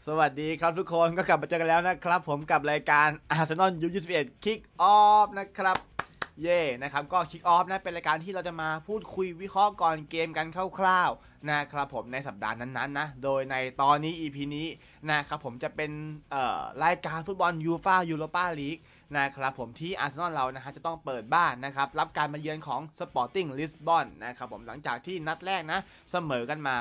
สวัสดีครับทุกคนก็กลับมาเจอกันแล้วนะครับผมกับรายการอาร์เซนอลU21 Kick Off นะครับเย่นะครับก็ Kick Off นะเป็นรายการที่เราจะมาพูดคุยวิเคราะห์ก่อนเกมกันคร่าวๆนะครับผมในสัปดาห์นั้นๆนะโดยในตอนนี้ EP นี้นะครับผมจะเป็นรายการฟุตบอลยูฟ่ายูโรปาลีกนะครับผมที่อาร์เซนอลเรานะฮะจะต้องเปิดบ้านนะครับรับการมาเยือนของ Sporting Lisbon นะครับผมหลังจากที่นัดแรกนะเสมอกันมา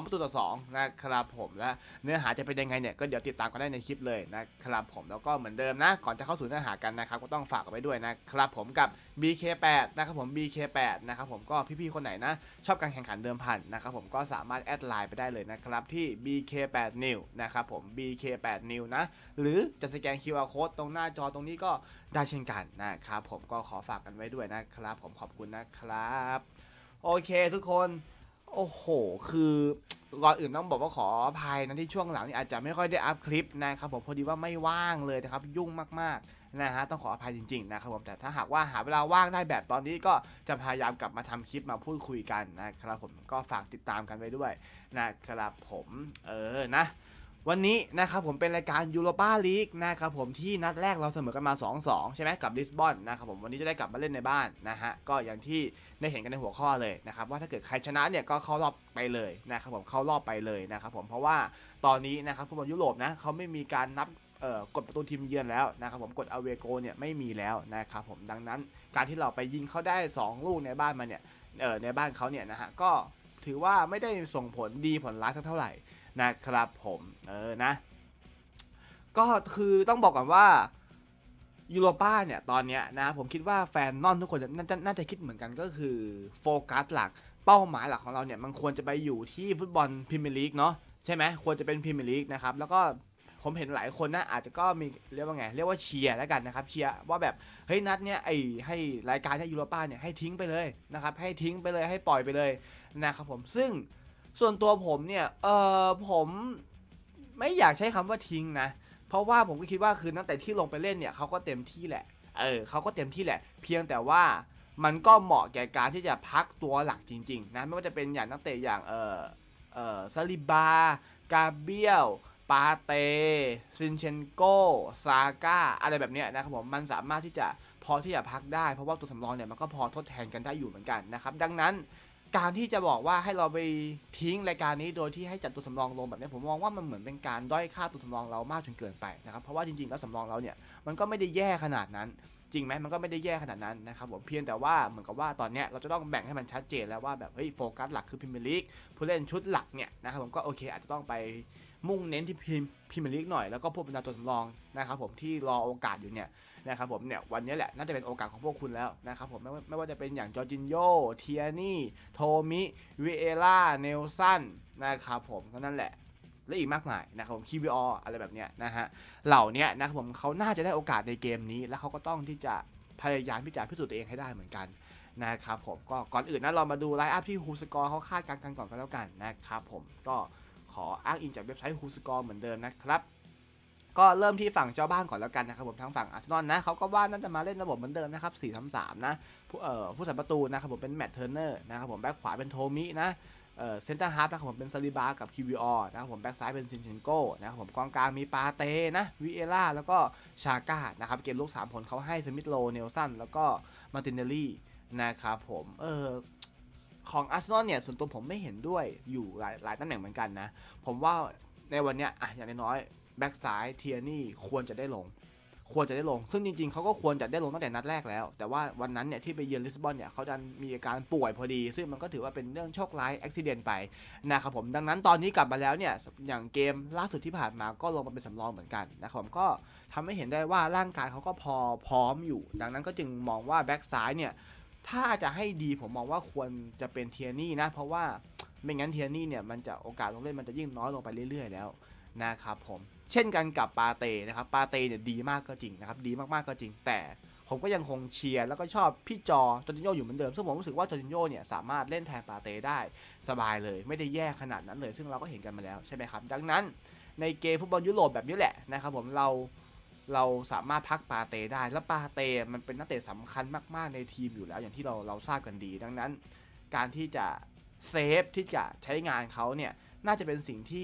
2-2นะครับผมและเนื้อหาจะเป็นยังไงเนี่ยก็เดี๋ยวติดตามกันได้ในคลิปเลยนะครับผมแล้วก็เหมือนเดิมนะก่อนจะเข้าสู่เนื้อหากันนะครับก็ต้องฝากเอาไว้ด้วยนะครับผมกับ BK8 นะครับผม BK8 นะครับผมก็พี่ๆคนไหนนะชอบการแข่งขันเดิมพันนะครับผมก็สามารถแอดไลน์ไปได้เลยนะครับที่ BK8New นะครับผม BK8New นะหรือจะสแกน QR Code ตรงหน้าจอตรงนี้ก็ได้เช่นกันนะครับผมก็ขอฝากกันไว้ด้วยนะครับผมขอบคุณนะครับโอเคทุกคนโอ้โหคือก่อนอื่นต้องบอกว่าขออภัยนะที่ช่วงหลังนี่อาจจะไม่ค่อยได้อัพคลิปนะครับผมพอดีว่าไม่ว่างเลยนะครับยุ่งมากๆนะฮะต้องขออภัยจริงๆนะครับผมแต่ถ้าหากว่าหาเวลาว่างได้แบบตอนนี้ก็จะพยายามกลับมาทำคลิปมาพูดคุยกันนะครับผมก็ฝากติดตามกันไว้ด้วยนะครับผมนะวันนี้นะครับผมเป็นรายการยูโรปาลีกนะครับผมที่นัดแรกเราเสมอกันมา 2-2 ใช่ไหมกับลิสบอนนะครับผมวันนี้จะได้กลับมาเล่นในบ้านนะฮะก็อย่างที่ได้เห็นกันในหัวข้อเลยนะครับว่าถ้าเกิดใครชนะเนี่ยก็เข้ารอบไปเลยนะครับผมเข้ารอบไปเลยนะครับผมเพราะว่าตอนนี้นะครับฟุตบอลยุโรปนะเขาไม่มีการนับกดประตูทีมเยือนแล้วนะครับผมกดอเวโกเนี่ยไม่มีแล้วนะครับผมดังนั้นการที่เราไปยิงเขาได้2ลูกในบ้านมาเนี่ยในบ้านเขาเนี่ยนะฮะก็ถือว่าไม่ได้ส่งผลดีผลร้ายสักเท่าไหร่นะครับผมนะก็คือต้องบอกก่อนว่ายูโรป้าเนี่ยตอนเนี้ยนะผมคิดว่าแฟนนอนทุกคนน่าจะคิดเหมือนกันก็คือโฟกัสหลักเป้าหมายหลักของเราเนี่ยมันควรจะไปอยู่ที่ฟุตบอลพรีเมียร์ลีกเนาะใช่ไหมควรจะเป็นพรีเมียร์ลีกนะครับแล้วก็ผมเห็นหลายคนนะอาจจะก็มีเรียกว่าไงเรียกว่าเชียร์แล้วกันนะครับเชียร์ว่าแบบเฮ้ยนัดเนี้ยให้รายการที่ยูโรป้าเนี่ยให้ทิ้งไปเลยนะครับให้ทิ้งไปเลยให้ปล่อยไปเลยนะครับผมซึ่งส่วนตัวผมเนี่ยผมไม่อยากใช้คำว่าทิ้งนะเพราะว่าผมก็คิดว่าคือตั้งแต่ที่ลงไปเล่นเนี่ยเขาก็เต็มที่แหละเขาก็เต็มที่แหละเพียงแต่ว่ามันก็เหมาะแก่การที่จะพักตัวหลักจริงๆนะไม่ว่าจะเป็นอย่างนักเตะอย่างซาลิบากาเบียลปาเตซินเชนโกซาก้าอะไรแบบเนี้ยนะครับผมมันสามารถที่จะพอที่จะพักได้เพราะว่าตัวสำรองเนี่ยมันก็พอทดแทนกันได้อยู่เหมือนกันนะครับดังนั้นการที่จะบอกว่าให้เราไปทิ้งรายการนี้โดยที่ให้จัดตัวสำรองลงแบบนี้ผมมองว่ามันเหมือนเป็นการด้อยค่าตัวสำรองเรามากจนเกินไปนะครับเพราะว่าจริงๆแล้วสำรองเราเนี่ยมันก็ไม่ได้แย่ขนาดนั้นจริงไหมมันก็ไม่ได้แย่ขนาดนั้นนะครับผมเพียงแต่ว่าเหมือนกับว่าตอนนี้เราจะต้องแบ่งให้มันชัดเจนแล้วว่าแบบเฮ้ยโฟกัสหลักคือพรีเมียร์ลีกผู้เล่นชุดหลักเนี่ยนะครับผมก็โอเคอาจจะต้องไปมุ่งเน้นที่พรีเมียร์ลีกหน่อยแล้วก็พวกบรรดาตัวสำรองนะครับผมที่รอโอกาสอยู่เนี่ยนะครับผมเนี่ยวันนี้แหละน่าจะเป็นโอกาสของพวกคุณแล้วนะครับผมไม่ว่าจะเป็นอย่างจอร์จินโญเทียนี่โทมิวิเอล่าเนลสันนะครับผมก็นั่นแหละและอีกมากมายนะครับผมคีวีออะไรแบบเนี้ยนะฮะเหล่านี้นะครับผมเขาน่าจะได้โอกาสในเกมนี้แล้วเขาก็ต้องที่จะพยายามที่จะพิสูจน์ตัวเองให้ได้เหมือนกันนะครับผมก็ก่อนอื่นนะเรามาดูไลน์อัพที่ฮูสกอร์เขาคาดการณ์กันก่อนก็แล้วกันนะครับผมก็ขออ้างอิงจากเว็บไซต์ฮูสกอร์เหมือนเดิมนะครับก็เริ่มที่ฝั่งเจ้าบ้านก่อนแล้วกันนะครับผมทางฝั่งอาร์เซนอลนะเขาก็ว่าน่าจะมาเล่นระบบเหมือนเดิมนะครับ4-3-3นะผู้สัมประตูนะครับผมเป็นแมตต์เทอร์เนอร์นะครับผมแบ็คขวาเป็นโทมินะเซนเตอร์ฮาร์ฟนะครับผมเป็นซาลิบากับคิวิออนะครับผมแบ็คซ้ายเป็นซินเชนโกนะครับผมกองกลางมีปาเต้นะวิเอล่าแล้วก็ชาก้านะครับเกมลุก3 คนเขาให้สมิธโลเนลสันแล้วก็มาร์ตินเนลลี่นะครับผมของอาร์เซนอลเนี่ยส่วนตัวผมไม่เห็นด้วยอยู่หลายตำแหน่งเหมือนกันนะผมว่าในวันนี้อย่างน้อยแบ็กซ้ายเทียนี่ควรจะได้ลงซึ่งจริงๆเขาก็ควรจะได้ลงตั้งแต่นัดแรกแล้วแต่ว่าวันนั้นเนี่ยที่ไปเยือนลิสบอนเนี่ยเขาจะมีอาการป่วยพอดีซึ่งมันก็ถือว่าเป็นเรื่องโชคร้ายอุบิเหตุไปนะครับผมดังนั้นตอนนี้กลับมาแล้วเนี่ยอย่างเกมล่าสุดที่ผ่านมาก็ลงมาเป็นสำรองเหมือนกันนะครับผมก็ทำให้เห็นได้ว่าร่างกายเขาก็พอพร้อมอยู่ดังนั้นก็จึงมองว่าแบ็กซ้ายเนี่ยถ้าจะให้ดีผมมองว่าควรจะเป็นเทียนี่นะเพราะว่าไม่งั้นเทียนี่เนี่ยมันจะโอกาสลงเล่นมันจะยิ่งน้อยลงไปเรื่อยๆแล้วนะครับผมเช่นกันกับปาเต้นะครับปาเต้เนี่ยดีมากก็จริงนะครับดีมากๆก็จริงแต่ผมก็ยังคงเชียร์แล้วก็ชอบพี่จอร์จินโญ่อยู่เหมือนเดิมซึ่งผมรู้สึกว่าจอร์จินโญ่เนี่ยสามารถเล่นแทนปาเต้ได้สบายเลยไม่ได้แย่ขนาดนั้นเลยซึ่งเราก็เห็นกันมาแล้วใช่ไหมครับดังนั้นในเกมฟุตบอลยุโรปแบบนี้แหละนะครับผมเราสามารถพักปาเต้ได้แล้วปาเต้มันเป็นนักเตะสำคัญมากๆในทีมอยู่แล้วอย่างที่เราทราบกันดีดังนั้นการที่จะเซฟที่จะใช้งานเขาเนี่ยน่าจะเป็นสิ่งที่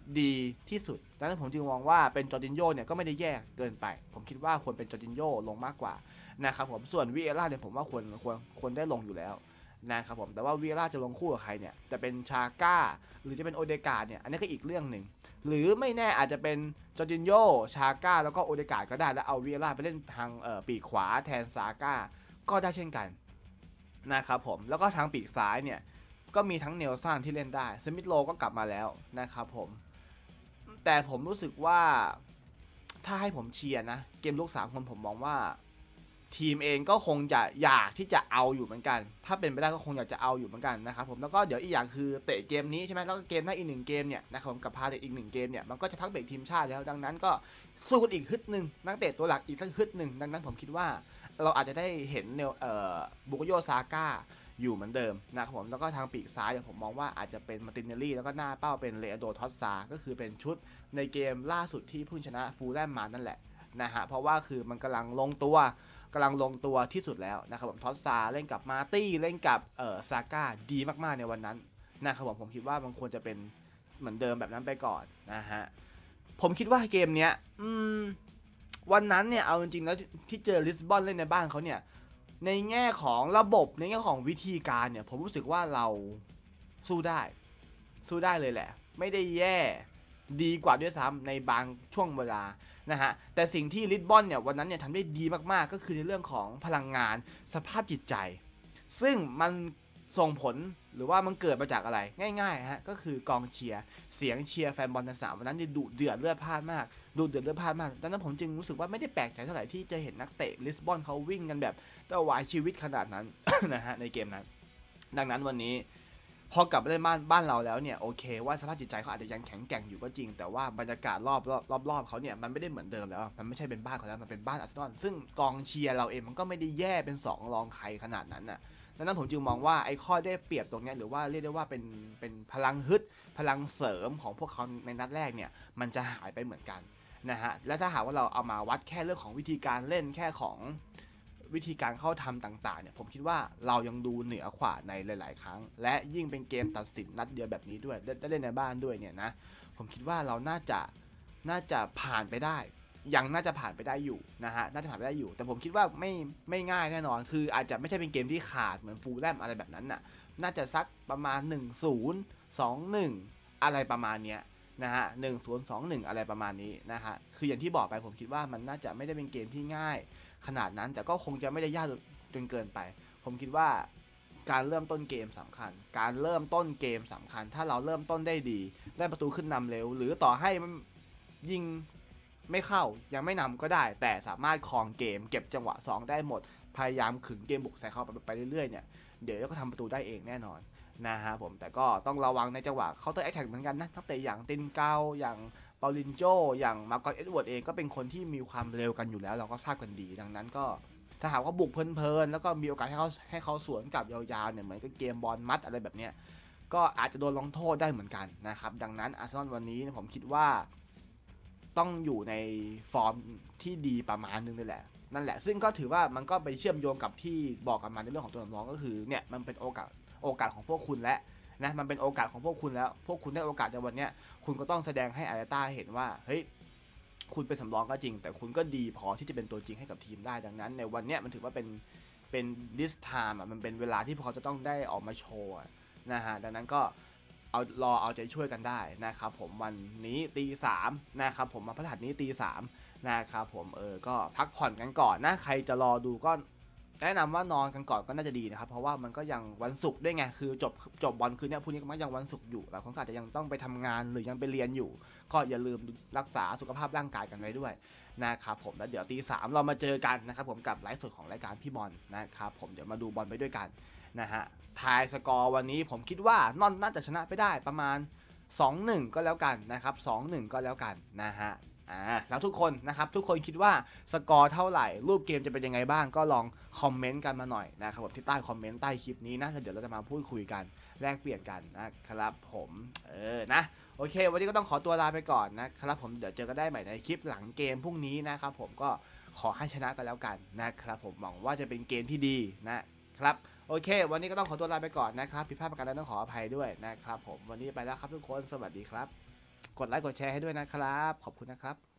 ดีที่สุดดังนั้นผมจึงมองว่าเป็นจอร์จินโญ่เนี่ยก็ไม่ได้แย่เกินไปผมคิดว่าควรเป็นจอร์จินโญ่ลงมากกว่านะครับผมส่วนวิเอล่าเนี่ยผมว่าควรได้ลงอยู่แล้วนะครับผมแต่ว่าวิเอล่าจะลงคู่กับใครเนี่ยจะเป็นชาก้าหรือจะเป็นโอเดการ์ดเนี่ยอันนี้ก็อีกเรื่องหนึ่งหรือไม่แน่อาจจะเป็นจอร์จินโญ่ชาก้าแล้วก็โอเดการ์ดก็ได้แล้วเอาวิเอล่าไปเล่นทางปีกขวาแทนซาก้าก็ได้เช่นกันนะครับผมแล้วก็ทางปีกซ้ายเนี่ยก็มีทั้งเนลสันที่เล่นได้สมิธโลก็กลับมาแล้วนะครับผมแต่ผมรู้สึกว่าถ้าให้ผมเชียร์นะเกมลูก3คนผมมองว่าทีมเองก็คงจะอยากที่จะเอาอยู่เหมือนกันถ้าเป็นไปได้ก็คงอยากจะเอาอยู่เหมือนกันนะครับผมแล้วก็เดี๋ยวอีกอย่างคือเตะเกมนี้ใช่ไหมแล้วก็เกมหน้าอีก1เกมเนี่ยนะครับผมกับพาเตะอีก1เกมเนี่ยมันก็จะพักเบรกทีมชาติแล้วดังนั้นก็สู้กันอีกฮึดหนึ่งนักเตะตัวหลักอีกสักฮึดหนึ่งดังนั้นผมคิดว่าเราอาจจะได้เห็นบุกโยซาก้าอยู่เหมือนเดิมนะครับผมแล้วก็ทางปีกซ้ายเนี่ยผมมองว่าอาจจะเป็นมาตินเนลลี่แล้วก็หน้าเป้าเป็นเลอาโดทอสซาก็คือเป็นชุดในเกมล่าสุดที่เพิ่งชนะฟูลแลมมานั่นแหละนะฮะเพราะว่าคือมันกำลังลงตัวที่สุดแล้วนะครับผมทอสซาเล่นกับมาร์ตี้เล่นกับซาก้าดีมากๆในวันนั้นนะครับผมคิดว่ามันควรจะเป็นเหมือนเดิมแบบนั้นไปก่อนนะฮะผมคิดว่าเกมเนี้ยวันนั้นเนี่ยเอาจริงๆแล้วที่เจอลิสบอนเล่นในบ้านเขาเนี่ยในแง่ของระบบในแง่ของวิธีการเนี่ยผมรู้สึกว่าเราสู้ได้เลยแหละไม่ได้แย่ดีกว่าด้วยซ้ำในบางช่วงเวลานะฮะแต่สิ่งที่ลิสบอนเนี่ยวันนั้นเนี่ยทำได้ดีมากๆก็คือในเรื่องของพลังงานสภาพจิตใจซึ่งมันส่งผลหรือว่ามันเกิดมาจากอะไรง่ายๆฮะก็คือกองเชียร์เสียงเชียร์แฟนบอลในสนามวันนั้นดุเดือดเลือดพล่านมากดังนั้นผมจึงรู้สึกว่าไม่ได้แปลกใจเท่าไหร่ที่จะเห็นนักเตะลิสบอนเขาวิ่งกันแบบถวายชีวิตขนาดนั้น นะฮะในเกมนั้นดังนั้นวันนี้พอกลับไปเล่นบ้านเราแล้วเนี่ยโอเคว่าสภาพจิตใจเขาอาจจะยังแข็งแกร่งอยู่ก็จริงแต่ว่าบรรยากาศรอบเขาเนี่ยมันไม่ได้เหมือนเดิมแล้วมันไม่ใช่เป็นบ้านเขาแล้วมันเป็นบ้านอาร์เซนอลซึ่งกองเชียร์เราเองมันก็ไม่ได้แย่เป็น2รองใครขนาดนั้นน่ะดังนั้นผมจึงมองว่าไอ้ข้อได้เปรียบตรงนี้หรือว่าเรียกได้ว่าเป็นพลังฮึดพลังเสริมของพวกเขาในนัดแรกเนี่ยมันจะหายไปเหมือนกันนะฮะและถ้าหากว่าเราเอามาวัดแค่เรื่องของวิธีการเล่นแค่ของวิธีการเข้าทำต่างๆเนี่ยผมคิดว่าเรายังดูเหนือกว่าในหลายๆครั้งและยิ่งเป็นเกมตัดสินนัดเดียวแบบนี้ด้วยได้เล่นในบ้านด้วยเนี่ยนะผมคิดว่าเราน่าจะผ่านไปได้ยังน่าจะผ่านไปได้อยู่นะฮะน่าจะผ่านไปได้อยู่แต่ผมคิดว่าไม่ง่ายแน่นอนคืออาจจะไม่ใช่เป็นเกมที่ขาดเหมือนฟูลแลมอะไรแบบนั้นน่ะน่าจะสักประมาณ1-0 2-1อะไรประมาณเนี้ยนะฮะ1-0 2-1อะไรประมาณนี้นะฮะคืออย่างที่บอกไปผมคิดว่ามันน่าจะไม่ได้เป็นเกมที่ง่ายขนาดนั้นแต่ก็คงจะไม่ได้ยากจนเกินไปผมคิดว่าการเริ่มต้นเกมสำคัญถ้าเราเริ่มต้นได้ดีได้ประตูขึ้นนำเร็วหรือต่อให้มันยิงไม่เข้ายังไม่นำก็ได้แต่สามารถครองเกมเก็บจังหวะ2ได้หมดพยายามขึงเกมบุกใส่เข้าไปเรื่อยๆเนี่ยเดี๋ยวก็ทำประตูได้เองแน่นอนนะฮะผมแต่ก็ต้องระวังในจังหวะเคาน์เตอร์แอทแทกเหมือนกันนะนักเตะอย่างตินเกาอย่างเปาลินโจอย่างมาร์กอตเอ็ดเวิร์ดเองก็เป็นคนที่มีความเร็วกันอยู่แล้วเราก็ทราบกันดีดังนั้นก็ถ้าหากว่าบุกเพลินๆแล้วก็มีโอกาสให้เขาสวนกลับยาวๆเนี่ยเหมือนกับเกมบอลมัดอะไรแบบเนี้ยก็อาจจะโดนลงโทษได้เหมือนกันนะครับดังนั้นอาร์เซนอลวันนี้ผมคิดว่าต้องอยู่ในฟอร์มที่ดีประมาณนึงเลยแหละนั่นแหละซึ่งก็ถือว่ามันก็ไปเชื่อมโยงกับที่บอกกันมาในเรื่องของตัวสำรองก็คือเนี่ยมันเป็นโอกาสของพวกคุณและนะมันเป็นโอกาสของพวกคุณแล้วพวกคุณได้โอกาสในวันนี้คุณก็ต้องแสดงให้อาร์เตต้าเห็นว่าเฮ้ยคุณเป็นสำรองก็จริงแต่คุณก็ดีพอที่จะเป็นตัวจริงให้กับทีมได้ดังนั้นในวันนี้มันถือว่าเป็น this time มันเป็นเวลาที่พวกเขาจะต้องได้ออกมาโชว์นะฮะดังนั้นก็เอาใจช่วยกันได้นะครับผมวันนี้3 นะครับผมมาพฤหัสนี้3นะครับผมก็พักผ่อนกันก่อนนะใครจะรอดูก็แนะนำว่านอนกันก่อนก็น่าจะดีนะครับเพราะว่ามันก็ยังวันศุกร์ด้วยไงคือจบบอลคืนนี้พรุ่งนี้ก็ยังวันศุกร์อยู่หลายคนอาจจะยังต้องไปทำงานหรือยังไปเรียนอยู่ก็อย่าลืมรักษาสุขภาพร่างกายกันไว้ด้วยนะครับผมแล้วเดี๋ยว3เรามาเจอกันนะครับผมกับไลฟ์สดของรายการพี่บอลนะครับผมเดี๋ยวมาดูบอลไปด้วยกันนะฮะทายสกอร์วันนี้ผมคิดว่านอนน่าจะชนะไปได้ประมาณ 2-1 ก็แล้วกันนะครับ 2-1 ก็แล้วกันนะฮะแล้วทุกคนนะครับทุกคนคิดว่าสกอร์เท่าไหร่รูปเกมจะเป็นยังไงบ้างก็ลองคอมเมนต์กันมาหน่อยนะครับผมที่ใต้คอมเมนต์ใต้คลิปนี้นะแล้วเดี๋ยวเราจะมาพูดคุยกันแลกเปลี่ยนกันนะครับผมนะโอเควันนี้ก็ต้องขอตัวลาไปก่อนนะครับผมเดี๋ยวเจอกันได้ใหม่ในคลิปหลังเกมพรุ่งนี้นะครับผมก็ขอให้ชนะกันแล้วกันนะครับผมหวังว่าจะเป็นเกมที่ดีนะครับโอเควันนี้ก็ต้องขอตัวลาไปก่อนนะครับผิดพลาดประการใดต้องขออภัยด้วยนะครับผมวันนี้ไปแล้วครับทุกคนสวัสดีครับกดไลค์กดแชร์ให้ด้วยนะครับขอบคุณนะครับ